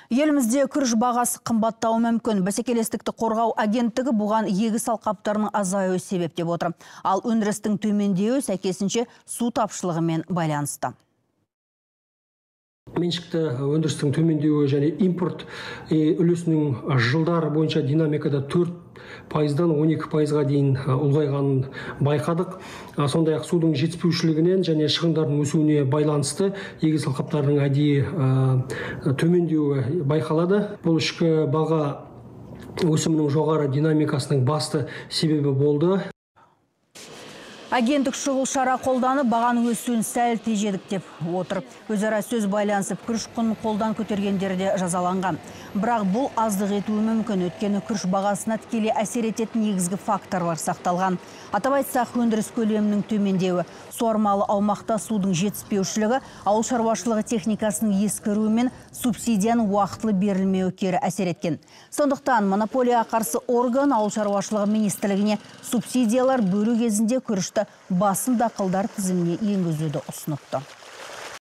Елімізде күріш бағасы қымбаттауы мүмкін. Бәсекелестікті қорғау агенттігі бұған егіс алқаптарының азаюы себеп деп отыр. Ал өндірістің төмендеуі сәйкесінше су тапшылығымен байланысты. Меншікті өндірістің төмендеуі және импорт үлесінің жылдар бойынша динамикада 4%-дан 12%-ға дейін ұлғайғанын байқадық. Сондай-ақ судың жетіспеушілігінен және шығындардың өсуіне байланысты егіс алқаптарының әдейі төмендеуі байқалады. Бұл ішкі баға өсімінің жоғары динамикасының басты себебі болды. Агенттік шұғыл шара қолданып, бағаның өсуін сәл тежедік деп отыр. Өзара сөз байланысып, күріш құнын қолдан көтергендері жазаланған. Бірақ бұл аздық етуі мүмкін, өйткені күріш бағасына тікелей әсер ететін негізгі факторлар сақталған. Атап айтсақ, өндіріс көлемінің төмендеуі, суармалы аумақта судың жетіспеушілігі, ауыл шаруашылығы техникасының ескіруі мен субсидияның уақытылы берілмеуі кері әсер еткен. Сондықтан монополияға қарсы орган ауыл шаруашылығы министрлігіне субсидиялар бөлу кезінде күрішті басым дақылдар тізіміне енгізуді ұсыныпты.